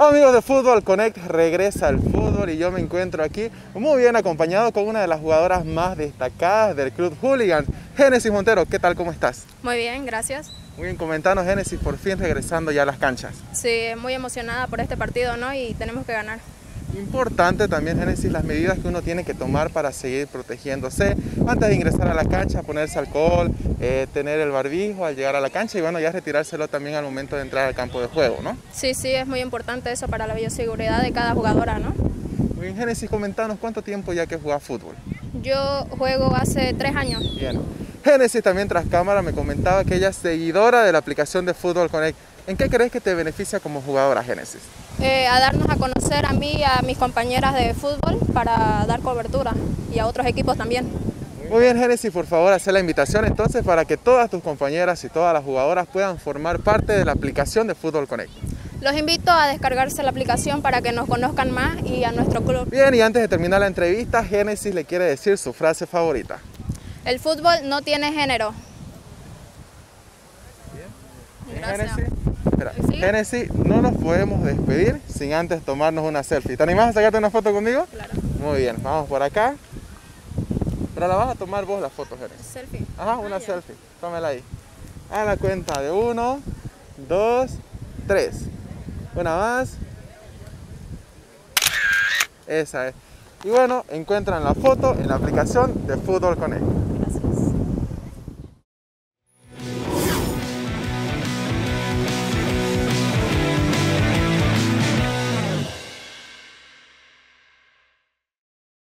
Amigos de Fútbol Connect, regresa el fútbol y yo me encuentro aquí muy bien acompañado con una de las jugadoras más destacadas del Club Hooligans, Génesis Montero. ¿Qué tal? ¿Cómo estás? Muy bien, gracias. Muy bien, comentanos, Génesis, por fin regresando ya a las canchas. Sí, muy emocionada por este partido, ¿no? Y tenemos que ganar. Importante también, Génesis, las medidas que uno tiene que tomar para seguir protegiéndose antes de ingresar a la cancha, ponerse alcohol, tener el barbijo al llegar a la cancha y bueno, ya retirárselo también al momento de entrar al campo de juego, ¿no? Sí, es muy importante eso para la bioseguridad de cada jugadora, ¿no? Muy bien, Génesis, comentanos cuánto tiempo ya que jugás fútbol. Yo juego hace 3 años. Bien. Génesis también tras cámara me comentaba que ella es seguidora de la aplicación de Fútbol Connect. ¿En qué crees que te beneficia como jugadora, Génesis? A darnos a conocer a mí y a mis compañeras de fútbol para dar cobertura y a otros equipos también. Muy bien, Génesis, por favor, hacer la invitación entonces para que todas tus compañeras y todas las jugadoras puedan formar parte de la aplicación de Fútbol Connect. Los invito a descargarse la aplicación para que nos conozcan más y a nuestro club. Bien, y antes de terminar la entrevista, Génesis le quiere decir su frase favorita. El fútbol no tiene género. Bien. Gracias. Génesis. Espera, ¿Sí? Génesis, no nos podemos despedir sin antes tomarnos una selfie. ¿Te animás a sacarte una foto conmigo? Claro. Muy bien, vamos por acá. Pero la vas a tomar vos la foto, Génesis. Selfie. Ajá, una ya. selfie. Tómela ahí. A la cuenta de 1, 2, 3. Una más. Esa es. Y bueno, encuentran la foto en la aplicación de Fútbol Connect.